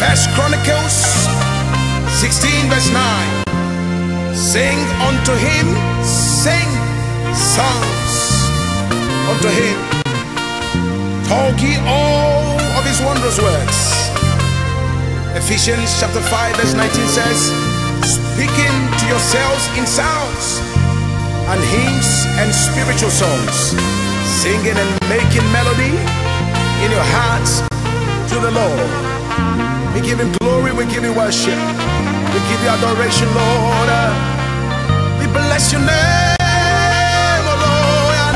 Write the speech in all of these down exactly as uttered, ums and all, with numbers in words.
First Chronicles sixteen verse nine. Sing unto him, sing songs unto him. Talk ye all of his wondrous works. Ephesians chapter five verse nineteen says, speaking to yourselves in psalms and hymns and spiritual songs, singing and making melody in your hearts to the Lord. We give him glory, we give you worship, we give you adoration, Lord. We bless your name, oh Lord.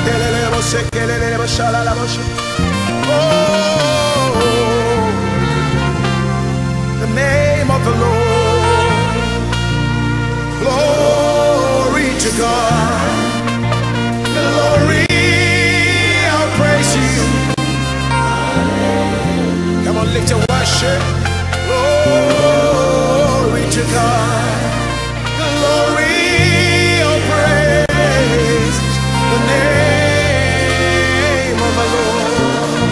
Oh, the name of the Lord. Glory to God. Glory, I'll praise you. Come on, lift your worship. Glory to God. Glory, I'll praise the name of the Lord.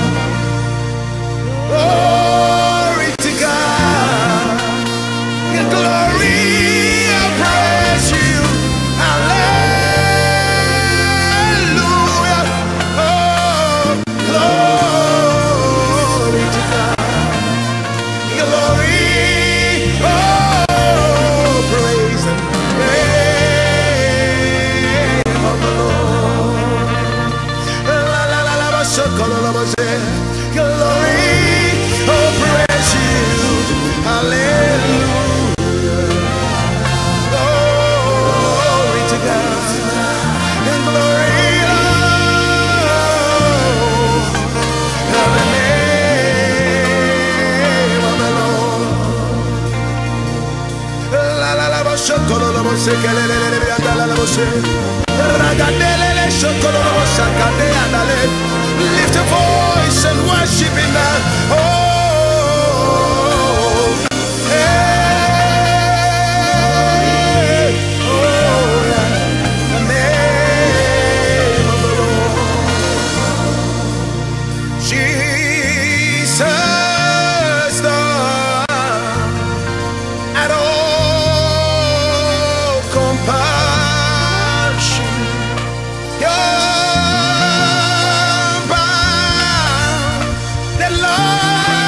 Glory to God. Glory, I'll praise you. Hallelujah. Oh, glory to God. Glory, oh, praise the name of the Lord. La la la la, glory, oh, praise you. Hallelujah. Glory to God. And glory, Lord, in the name of the Lord. La la la, shokolo bo sekele le le andala la bo se. Ragadele le shokolo bo sakade andale. Lift a voice and worship him now. Oh, hey, oh, yeah. The name of the Lord. Jesus, the at all compassion. You're bound, the Lord.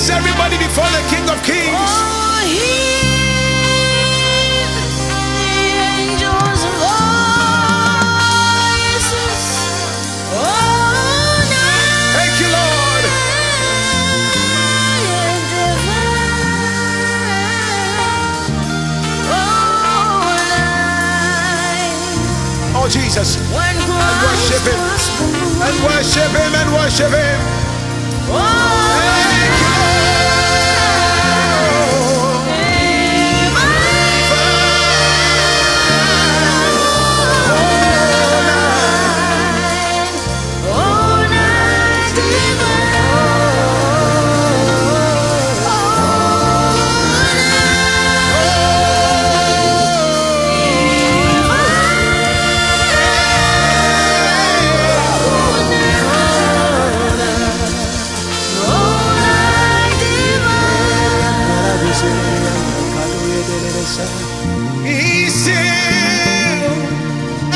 Raise everybody before the King of Kings. Oh, hear the angels' voices. Oh, night. Thank you, Lord. Oh, Oh, Jesus. when And worship Him. And worship Him. And worship Him. Oh, Thank you, He still, I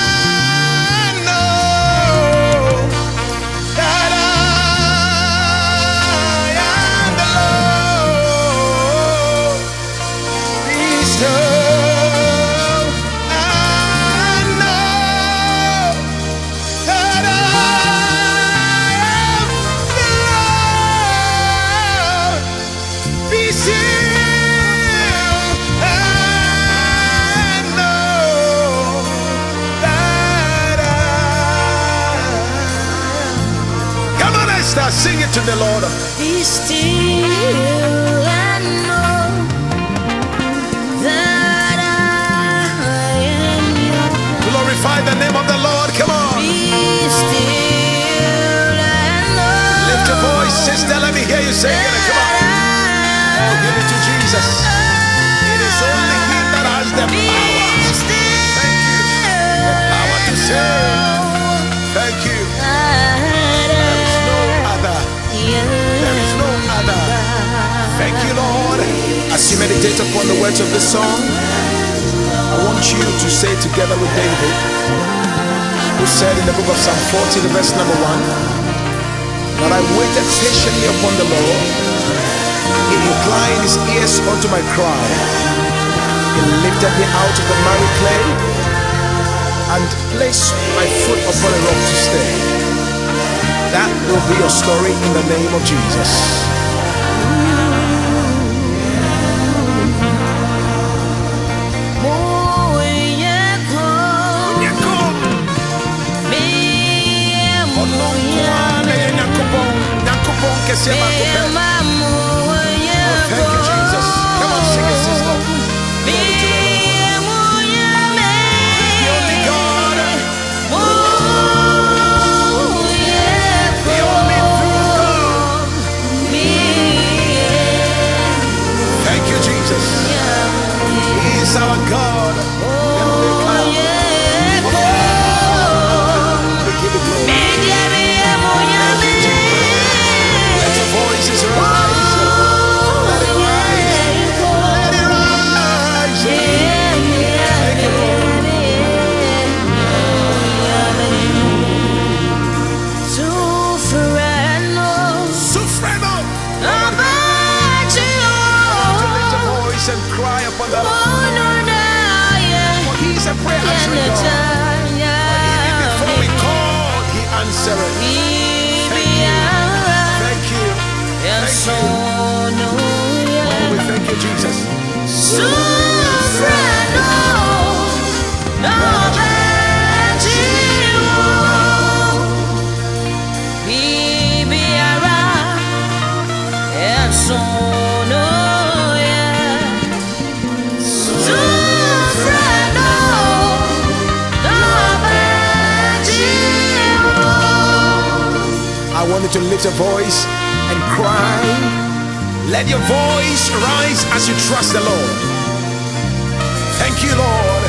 know that I am the Lord. He still, I know that I am the Lord. Be still. Sing it to the Lord. Be still and know that I am yours. Glorify the name of the Lord. Come on. Be still and know. Lift your voice, sister. Let me hear you sing it. Come on. Oh, give it to Jesus. It is only Him that has the power. Thank you. The power to save. Thank you. There is no other. Thank you, Lord. As you meditate upon the words of this song, I want you to say together with David, who said in the book of Psalm forty, the verse number one, that I waited patiently upon the Lord. He inclined His ears unto my cry. He lifted me out of the miry clay and placed my foot upon a rock to stay. That will be your story in the name of Jesus. Thank you, Jesus. Come on, sing it, sister. Glory to the Lord. He's the only God. Thank you, Jesus. He is our God. We give you glory. Let your voices rise. Let it rise. Let it rise. Thank you, Lord. Sufreno. And cry upon the Lord. For He is a prayer answering God. Even before we call, He answered. Thank you. Thank you. Thank you. Oh, we thank you, Jesus. I want you to lift your voice and cry. Let your voice rise as you trust the Lord. Thank you, Lord.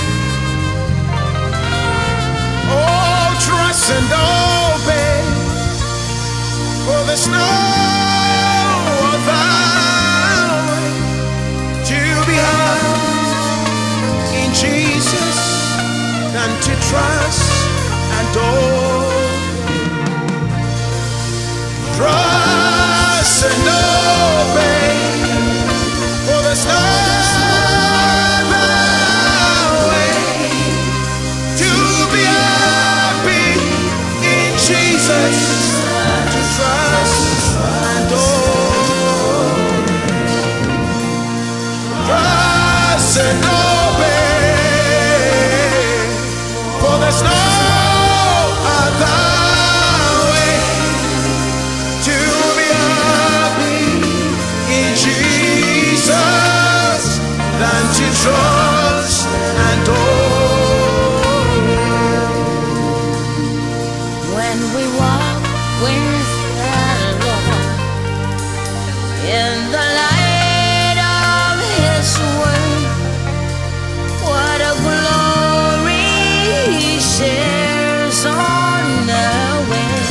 Oh, trust and obey, for there's no other way to be heard in Jesus than to trust and obey. Trust and obey. and obey, for there's no other way to be happy in Jesus than to trust and obey. When we walk with the Lord in the light of His word, what a glory He shares on the way.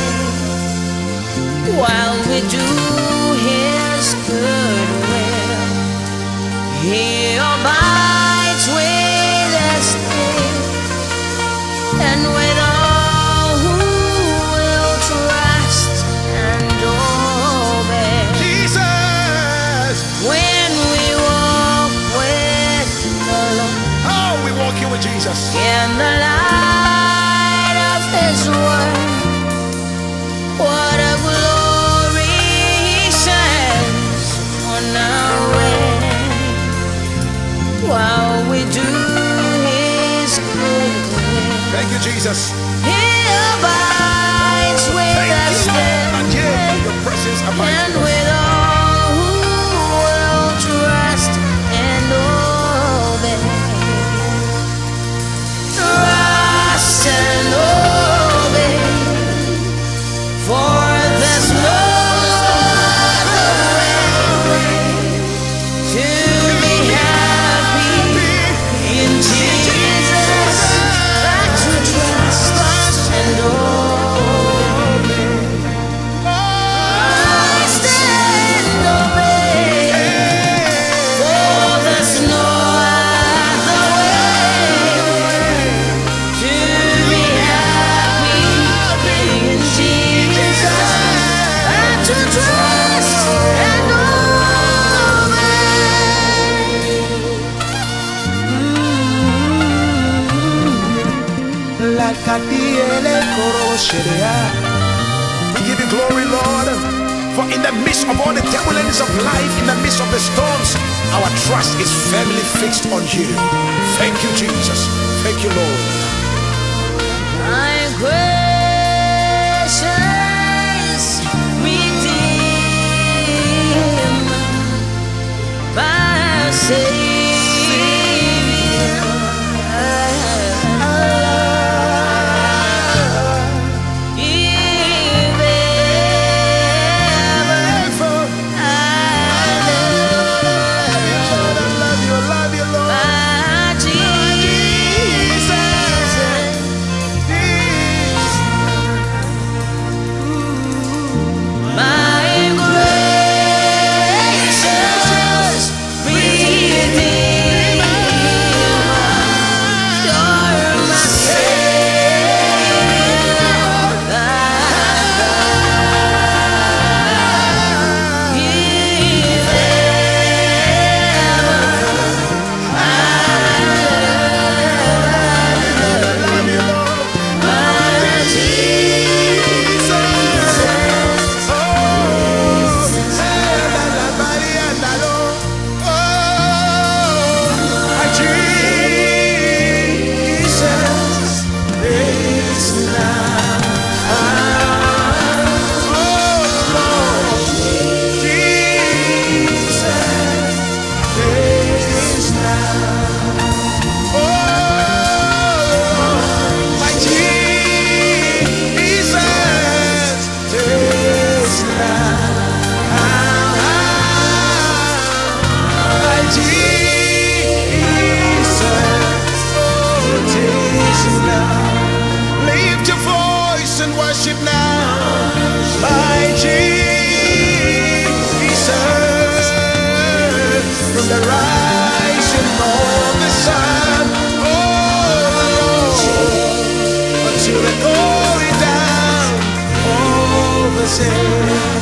While we do His good will, He abides with us there, and with all who will trust and obey. Jesus, When we walk with the Lord how we walking with Jesus? in the light of His word, what a glory He shines on our way. While we do His good will, Thank you, Jesus. He abides with Thank us you, Lord. And yeah, there, your presence and abides with us. with all who will trust and obey. Trust and obey, for there's no other way to be happy in Jesus but to trust and obey. Trust and obey, for there's no other way to be happy in Jesus but to trust and We give you glory, Lord, for in the midst of all the turbulence of life, in the midst of the storms, our trust is firmly fixed on you. Thank you, Jesus. Thank you, Lord. my gracious Redeemer, my Savior. If ever I Love you, love you, Lord. my Jesus, my gracious Redeemer, you're my Lift your voice and worship now, my Jesus. From the rising of the sun, oh Lord, until the going down of the same.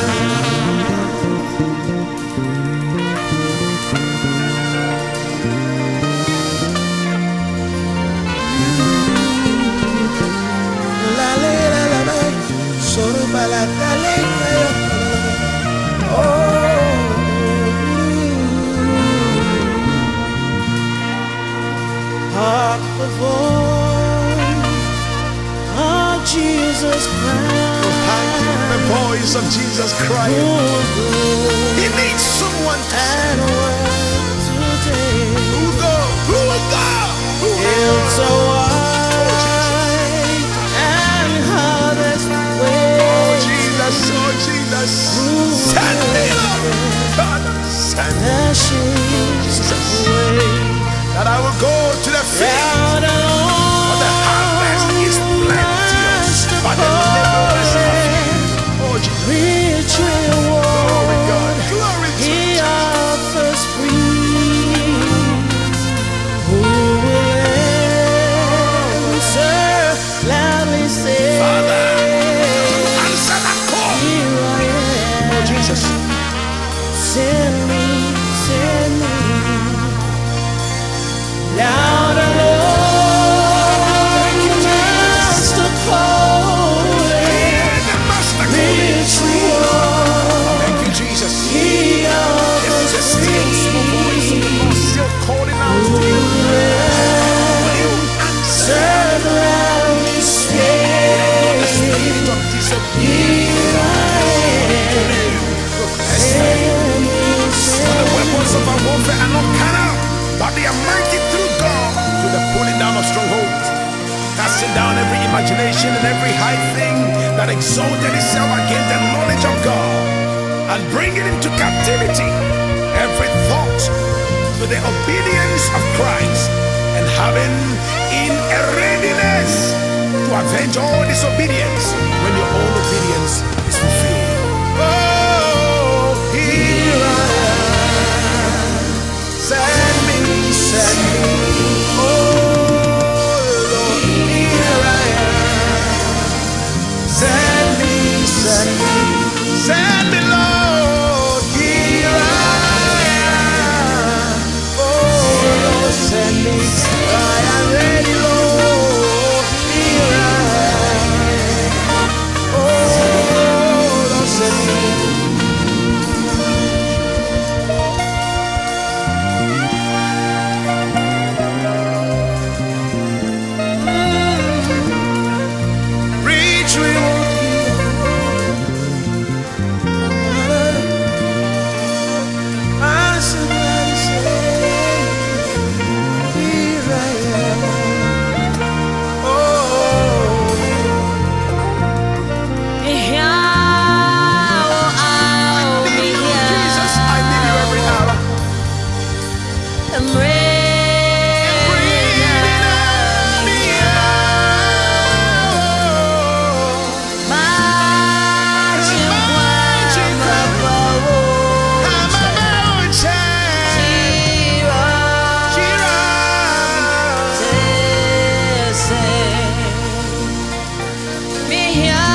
La la la la la, solo para la oh. the voice of Jesus Christ. The voice of Jesus Christ. He needs someone to and work today. Who will go? Who will go? Who will It's go? a wide and harvest way. Oh Jesus, oh Jesus. Send me, Lord. God, send me. Jesus. That I will go to the field. For the harvest is plenteous, but the laborers are few. Oh Jesus. Rich reward. Glory God. Glory to He Jesus. offers free. Who will answer? Loudly say, Father, answer that call. here I am. Oh Jesus. Send me, send me. Louder, Lord, Master calling. The Master Rich reward. Thank you, Jesus. He This is the still small voice of the Lord still calling out to you. Will you answer? serve loudly say, The spirit of disobedience. here I am. Send me, For the weapons of our warfare are not carnal, but they are mighty through God to the pulling down of strongholds, casting down every imagination and every high thing that exalted itself against the knowledge of God, and bringing into captivity every thought to the obedience of Christ, and having in a readiness to avenge all disobedience when your own obedience is fulfilled. Oh, here I am. Send me, send me. Oh, Lord, here I am. Send me, send me. Send me, Lord, here I am. Oh, Lord, send me. I am ready, Lord, here I am. Oh, Lord, send me. Reach reward. I somebody say, here I am. Oh, Jesus, I need you every hour. I'm ready. Breathing out me out. Marching Marching from I'm above. a mountain. Cheer Cheer up. Me here,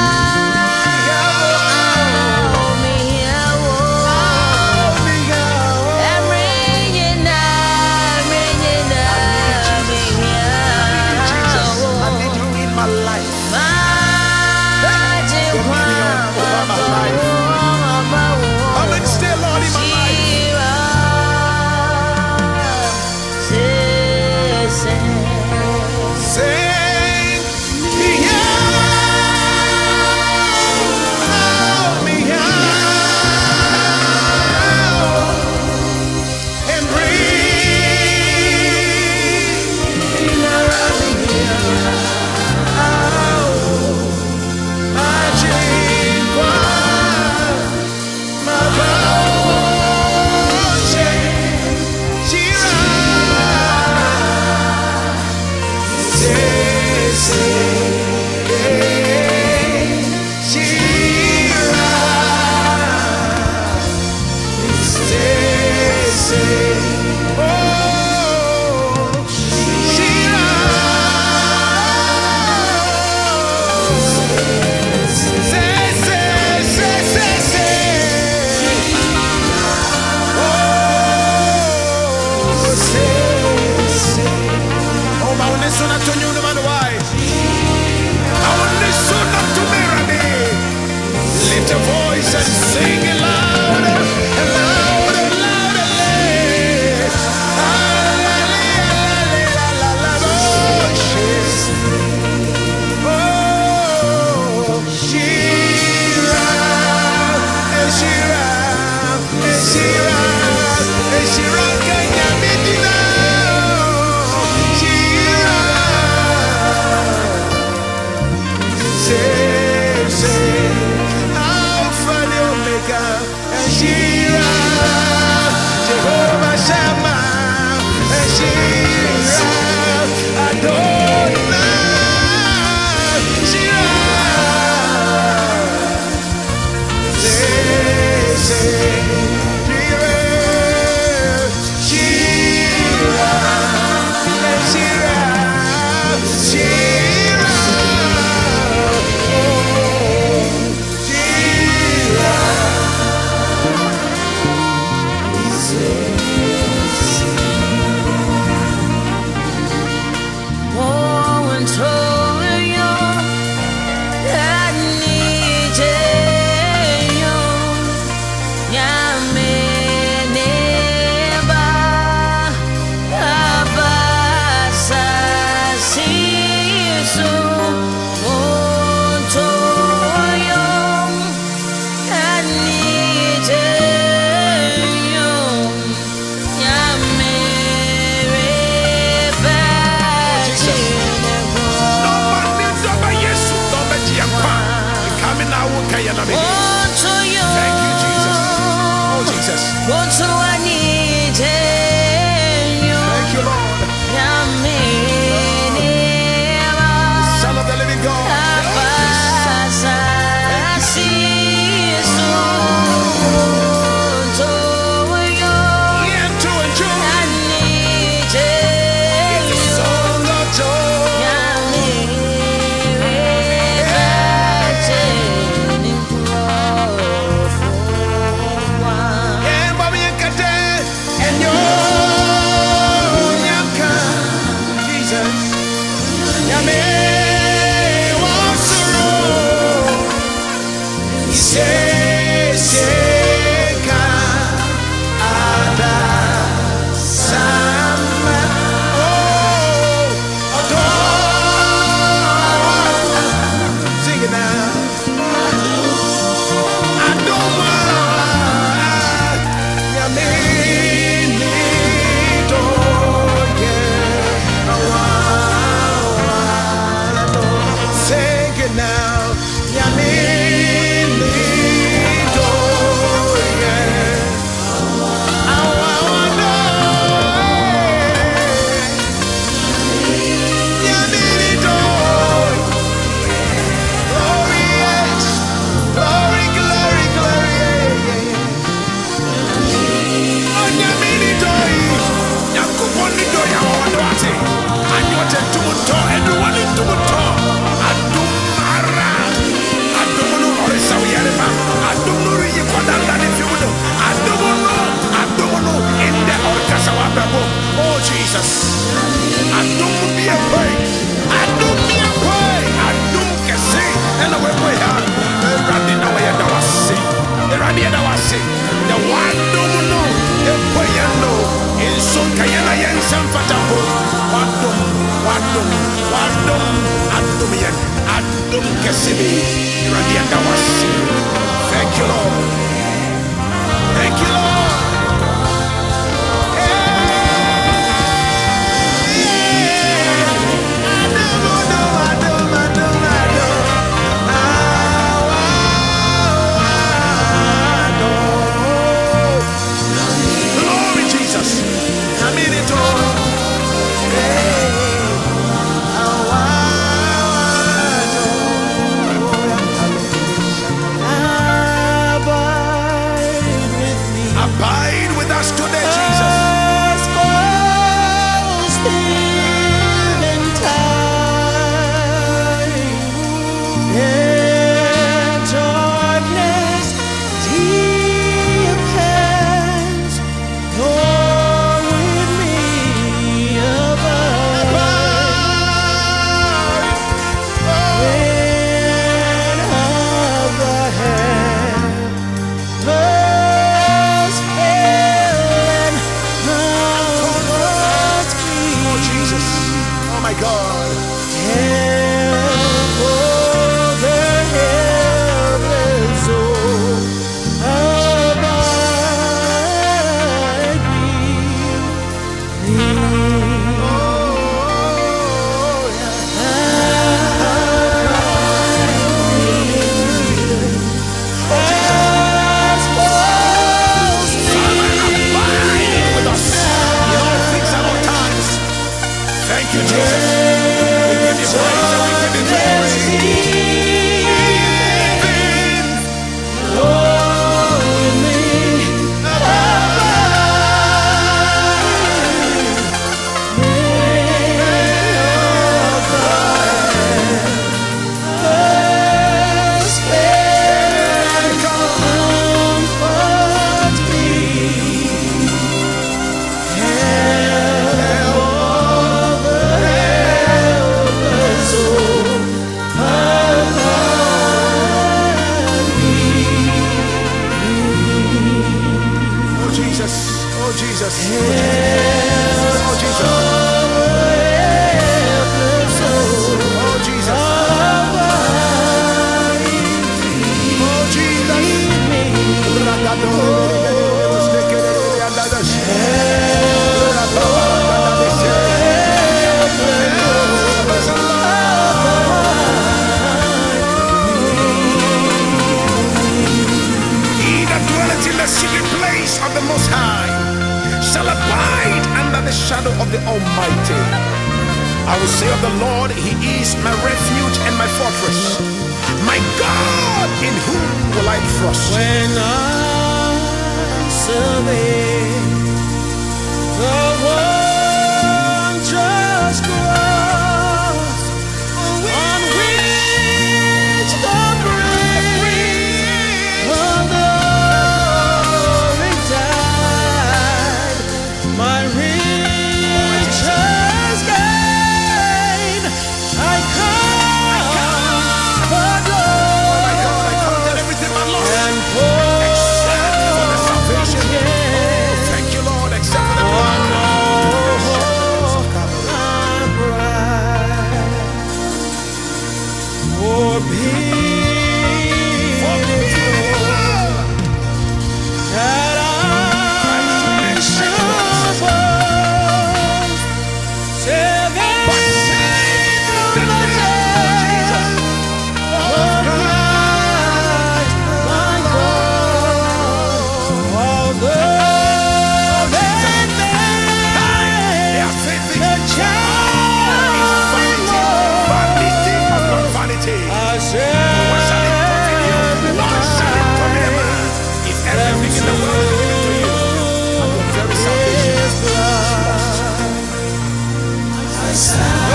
me here, Oh, me go. I'm ringing out, ringing out, me Jesus, I here. need you in my life. Marching Dominion over my life. Come and stay, Lord, in my life. Send me out, me out, and breathe around me out. Magic one, my mountain, Jira. Oh, my only son, I told you no matter why. I want this son not to mirror me. Lift your voice and sing it louder and louder, louder. La, la, la, la, la, la, la, la. unto you. Thank you, Jesus. Oh, Jesus. Unto I need you. Thank you, Lord. Son of the living God. Oh, Jesus. I don't be afraid. I don't be afraid. I don't get sick. And I will pray hard. The Randy now I was sick. The Randy I was sick. The one don't know. The boy I know. In some Kayana and some Fatapo. What do? What do? What do? I don't yet. I don't get sick. The Randy I was sick. Thank you, Lord. Thank you, Lord. Abide with us today, Jesus. I will say of the Lord, He is my refuge and my fortress. My God, in whom will I trust? When I survey the wondrous cross on which the brave of glory died, my riches gain, I come for glory and Except for the salvation. Oh, thank you, Lord. Except for the blood. For people that I should boast, saving from the death of Christ, my God, although they made the child Vanity upon vanity. I What shall it profit you? What shall it profit a man if everything in the world is given to you and your very salvation is lost?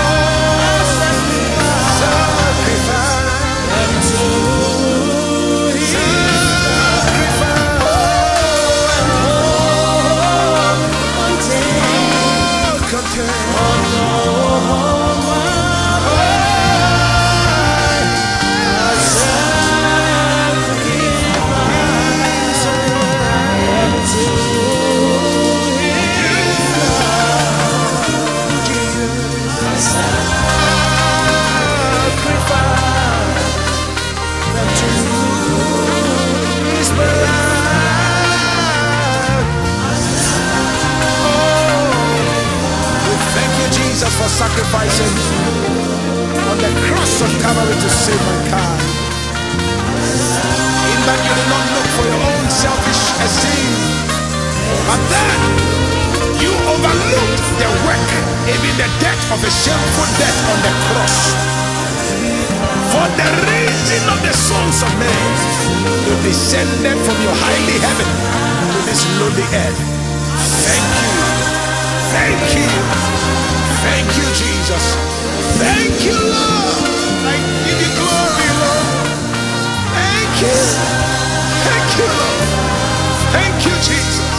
Jesus for sacrificing on the cross of Calvary to save mankind. In that you did not look for your own selfish esteem, but then you overlooked the work, even the death of a shameful death on the cross, for the raising of the sons of men. You descended from your highly heaven to this lowly earth. Thank you. Thank you. Thank you, Jesus. Thank you, Lord. I give you glory, Lord. Thank you. Thank you, Lord. Thank you, Jesus.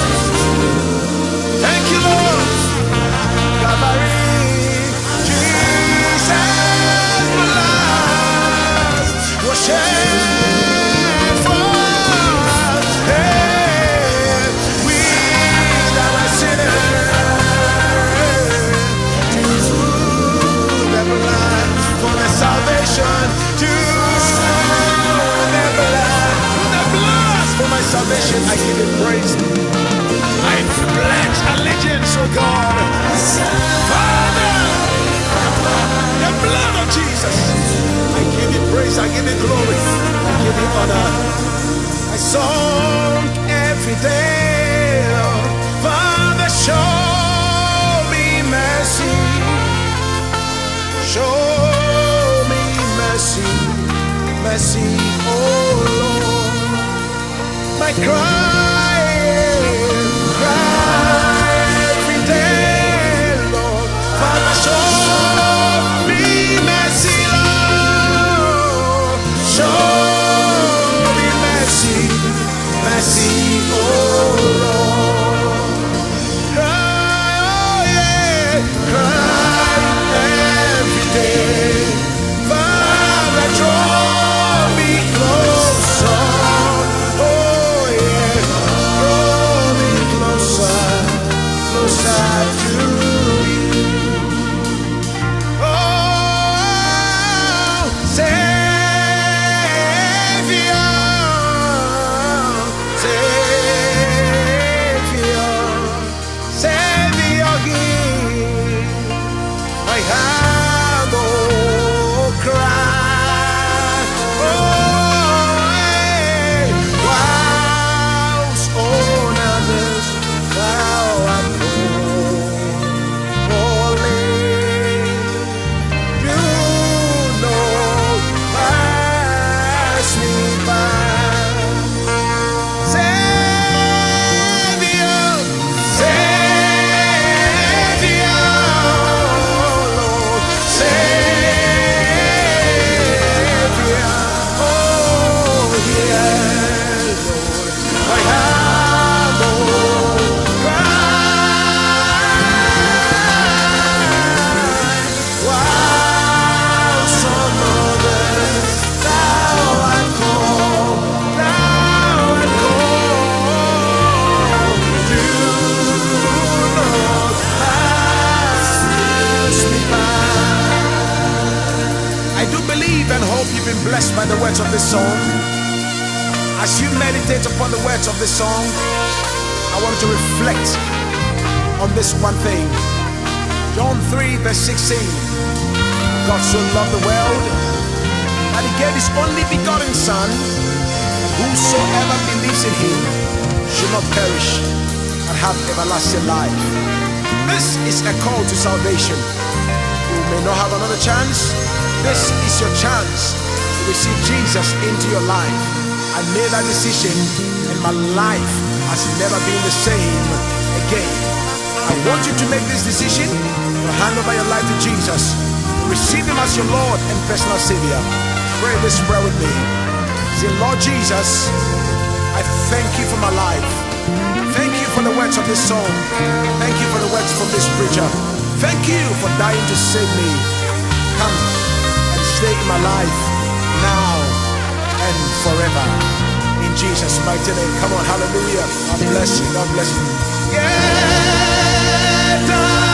Thank you, Lord. Calvary, Jesus' blood was shed for us. Hey, we that are sinners. blessed by the words of this song. As you meditate upon the words of this song, I want to reflect on this one thing. John three verse sixteen. God so loved the world that he gave his only begotten Son, and whosoever believes in him should not perish and have everlasting life. This is a call to salvation. You may not have another chance. This is your chance to receive Jesus into your life. I made that decision and my life has never been the same again. I want you to make this decision to hand over your life to Jesus. Receive him as your Lord and personal Savior. Pray this prayer with me. Say, Lord Jesus, I thank you for my life. Thank you for the words of this song. Thank you for the words from this preacher. Thank you for dying to save me. Come and stay in my life now and forever. In Jesus' mighty name. Come on, hallelujah. God bless you. God bless you. Yeah.